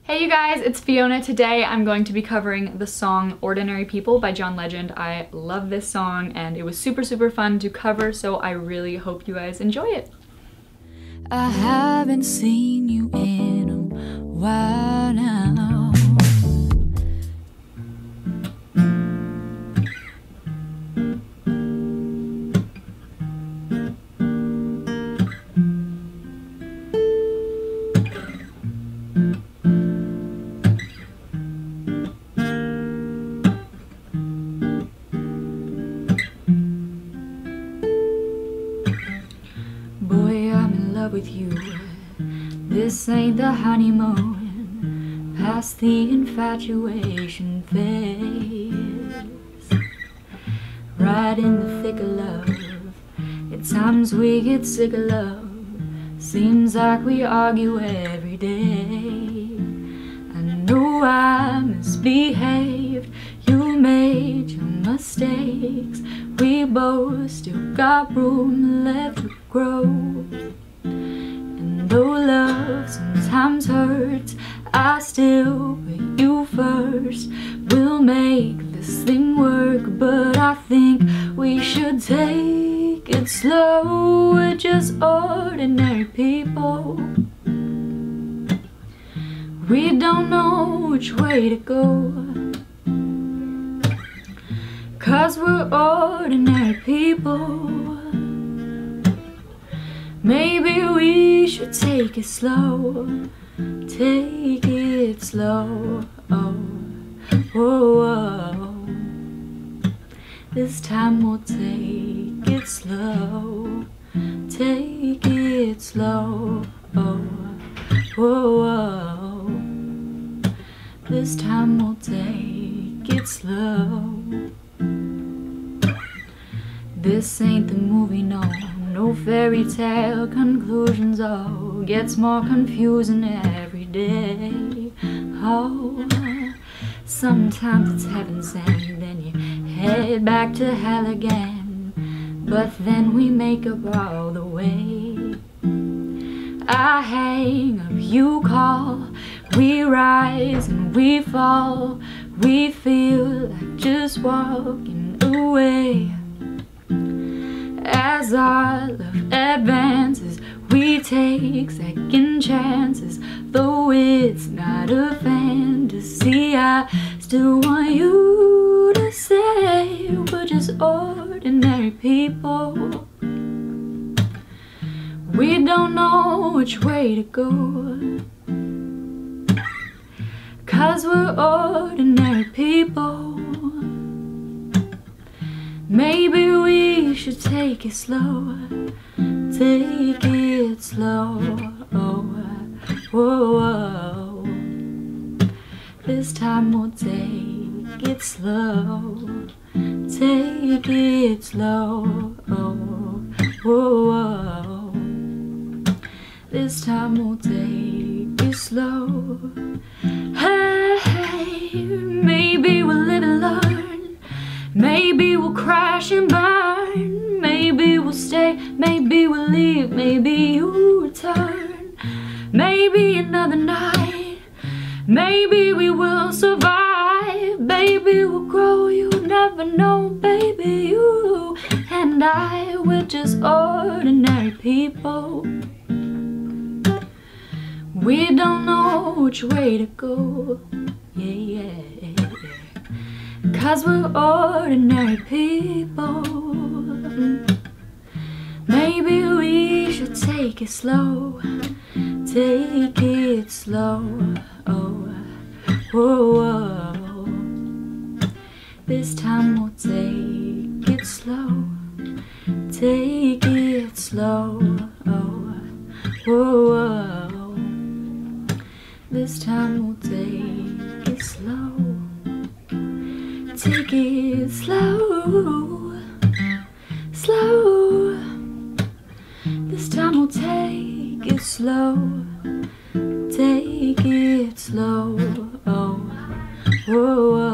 Hey you guys, it's Fiona. Today I'm going to be covering the song Ordinary People by John Legend. I love this song and it was super fun to cover, so I really hope you guys enjoy it. I haven't seen you in a while now. Boy, I'm in love with you. This ain't the honeymoon, past the infatuation phase. Right in the thick of love, at times we get sick of love. Seems like we argue every day. I know I misbehaved, you made your mistakes. We both still got room left to grow. And though love sometimes hurts, I still put you first. We'll make this thing work, but I think we should take it slow. We're just ordinary people. We don't know which way to go, 'cause we're ordinary people. Maybe we should take it slow. Take it slow. Oh, oh, oh. This time we'll take it slow. Take it slow. Oh, oh, oh. This time we'll take it slow. This ain't the movie, no fairy tale conclusions. Oh, gets more confusing every day. Oh, sometimes it's heaven sent, then you head back to hell again. But then we make up all the way. I hang up, you call. We rise and we fall. We feel like just walking away. As our love advances, we take second chances. Though it's not a fantasy, I still want you to say we're just ordinary people. We don't know which way to go, 'cause we're ordinary people. Maybe we should take it slow. Take it slow. Oh, oh, oh. This time we'll take it slow. Take it slow. Oh, oh, oh. This time we'll take it slow. Hey, maybe we'll live and learn. Maybe we'll crash and burn. Maybe we'll stay, maybe we'll leave. Maybe you return. Maybe another night. Maybe we will survive. Baby, we'll grow, you never know. Baby, you and I, we're just ordinary people. We don't know which way to go. Yeah, yeah. 'Cause we're ordinary people. Maybe we should take it slow. Take it slow. Oh, oh, oh. This time we'll take it slow. Take it slow. Oh, oh, oh. This time we'll take it slow. Take it slow, slow. This time we'll take it slow. Take it slow. Oh, whoa, whoa.